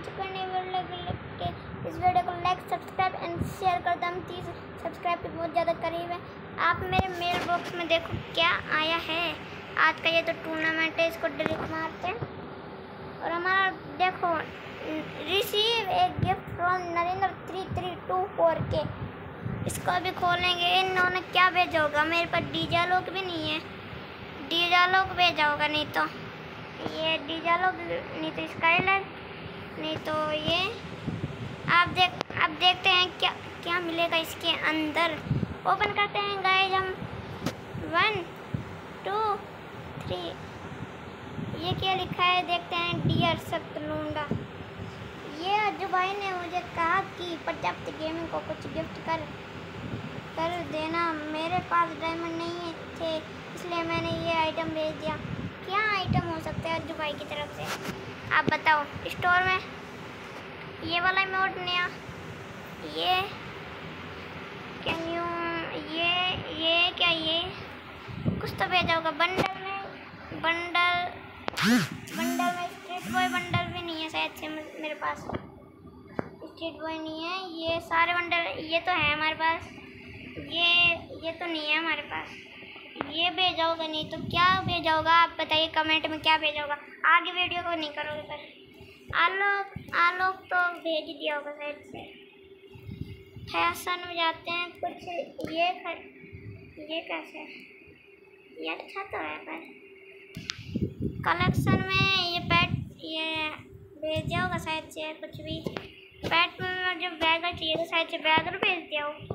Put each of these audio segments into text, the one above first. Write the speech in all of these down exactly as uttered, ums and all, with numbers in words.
पाँच करने वाले के इस वीडियो को लाइक सब्सक्राइब एंड शेयर कर दो। हम तीस सब्सक्राइब के बहुत ज़्यादा करीब है। आप मेरे मेल बॉक्स में देखो क्या आया है। आज का ये तो टूर्नामेंट है, इसको डिलीट मारते हैं। और हमारा देखो रिसीव एक gift from Narendra three three two four के, इसको अभी खोलेंगे। इन्होंने क्या भेजा होगा, मेरे पास डीजा लोग भी नहीं है। डीजा लोग भेजा होगा, नहीं तो ये डीजा लोग, नहीं तो स्काईलर, नहीं तो ये। आप देख आप देखते हैं क्या क्या मिलेगा इसके अंदर। ओपन करते हैं गाइस हम। वन टू थ्री, ये क्या लिखा है देखते हैं। डियर सतलूंडा, ये अज्जू भाई ने मुझे कहा कि प्रजापति गेमिंग को कुछ गिफ्ट कर कर देना। मेरे पास डायमंड नहीं थे, इसलिए मैंने ये आइटम भेज दिया। क्या आइटम हो सकता है अज्जू भाई की तरफ से, आप बताओ। स्टोर में ये वाला इमोट नया, ये कैन यू, ये ये क्या, ये कुछ तो भेजा होगा। बंडल में बंडल बंडल में स्ट्रीट बॉय बंडल भी नहीं है शायद से मेरे पास। स्ट्रीट बॉय नहीं है, ये सारे बंडल ये तो है हमारे पास। ये ये तो नहीं है हमारे पास। ये भेजा होगा, नहीं तो क्या भेजा होगा, आप बताइए कमेंट में क्या भेजा होगा। आगे वीडियो को नहीं करोगे पर आलोक आलोक तो भेज दिया होगा शायद से। फैशन में जाते हैं कुछ। ये खर, ये कैसे, ये अच्छा तो है पर कलेक्शन में ये पैट ये भेजा होगा शायद से। कुछ भी पैट में जो बैगर चाहिए तो शायद से बैगर भेज दिया हो।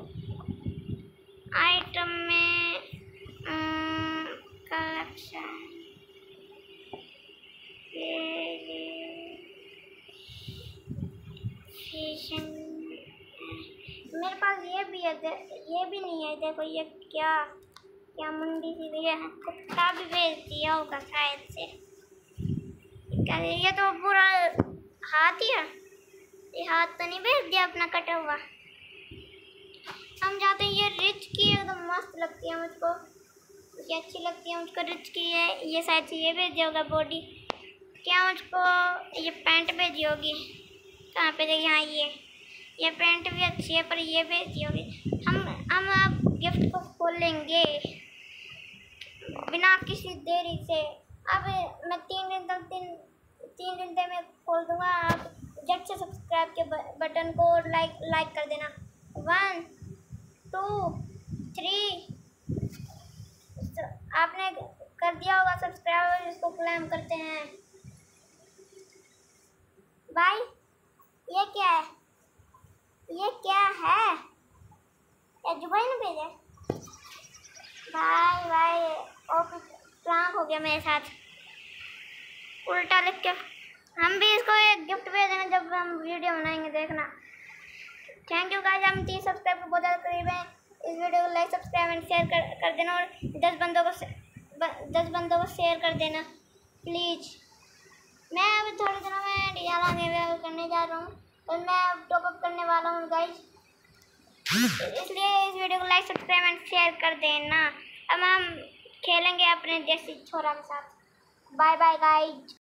आइटम में कलेक्शन फैशन, मेरे पास ये भी है, ये भी नहीं है। देखो ये क्या क्या मुंडी सी भी है। कुत्ता भी भेज दिया होगा शायद से। ये तो पूरा हाथ ही है, ये हाथ तो नहीं भेज दिया अपना कटा हुआ। हम जाते हैं। ये रिच की एकदम मस्त लगती है मुझको, ये अच्छी लगती है मुझको रिच की है। ये शायद से ये भेजी होगा बॉडी। क्या मुझको ये पैंट भेजी होगी, कहाँ पे देखिए। हाँ ये ये पैंट भी अच्छी है पर ये भेजी होगी। हम हम अब गिफ्ट को खोलेंगे बिना किसी देरी से। अब मैं तीन दिन तक तीन तीन घंटे में खोल दूँगा। आप झट से सब्सक्राइब के बटन को लाइक लाइक कर देना। वन टू थ्री, आपने कर दिया होगा सब्सक्राइब, इसको क्लेम करते हैं। भाई ये क्या है, ये क्या है, अज्जू भाई ने भेजा। भाई भाई और कुछ प्रैंक हो गया मेरे साथ, उल्टा लिख के। हम भी इसको एक गिफ्ट भेजेंगे जब हम वीडियो बनाएंगे, देखना। थैंक यू गाइस, हम तीस सब्सक्राइब बहुत ज़्यादा करीब हैं। इस वीडियो को लाइक सब्सक्राइब एंड शेयर कर, कर देना। और दस बंदों को दस बंदों को शेयर कर देना प्लीज़। मैं अभी थोड़े दिनों में डियाला में करने जा रहा हूँ और मैं अब टॉप अप करने वाला हूँ गाइस, इसलिए इस वीडियो को लाइक सब्सक्राइब एंड शेयर कर देना। अब हम खेलेंगे अपने देसी छोरा के साथ। Bye bye guys.